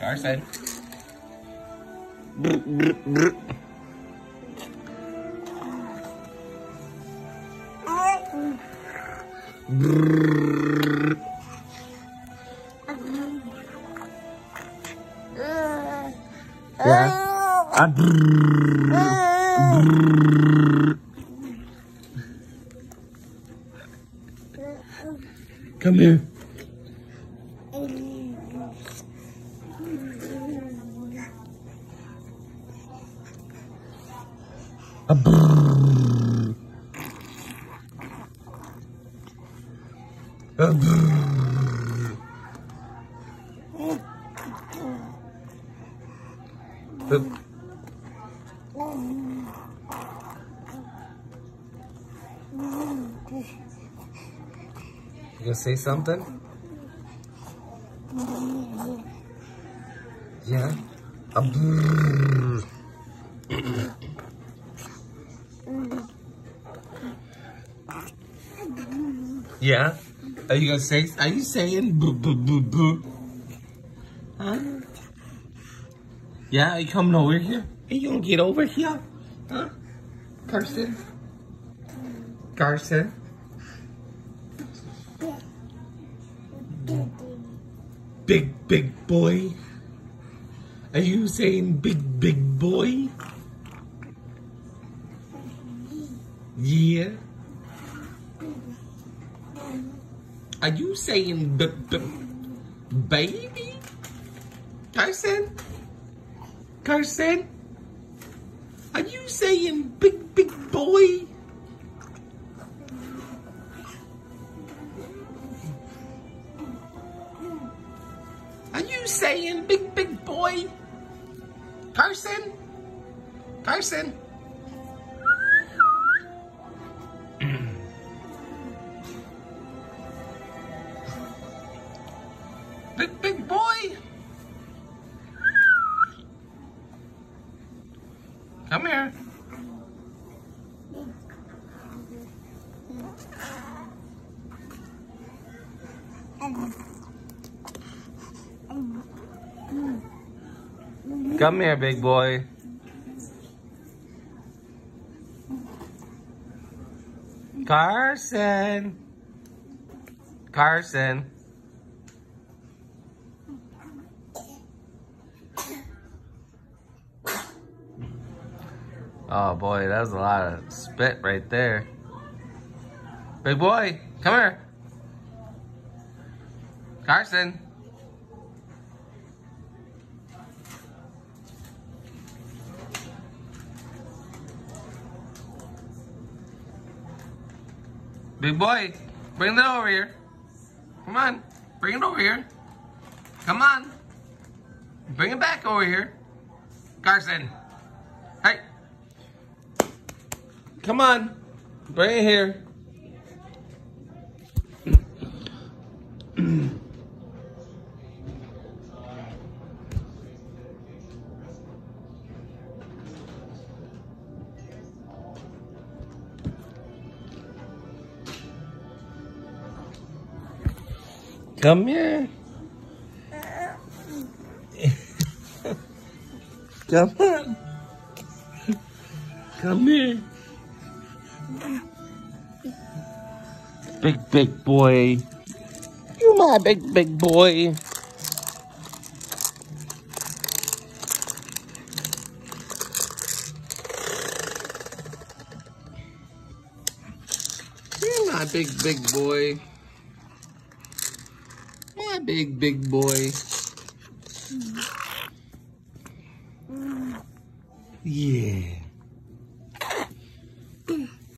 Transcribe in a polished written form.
Carson. Brr, brr, brr. Brr. Yeah. Brr. Brr. Come here. Brr. You gonna say something? Yeah. Yeah. Are you gonna say? Are you saying boo boo boo boo? Huh? Yeah. Are you coming over here? Are you gonna get over here? Huh? Carson. Carson. Big boy. Are you saying big boy? Yeah. Are you saying baby? Carson? Carson? Are you saying big boy? Are you saying big boy? Carson? Carson? Big boy? Come here. Come here, big boy. Carson. Carson. Oh boy, that was a lot of spit right there. Big boy, come here. Carson. Big boy, bring it over here. Come on, bring it over here. Come on. Bring it back over here. Carson. Hey. Come on. Bring it here. Come here. Come on. Come here. Big boy. You my big boy. You're my big boy. My big boy. Yeah.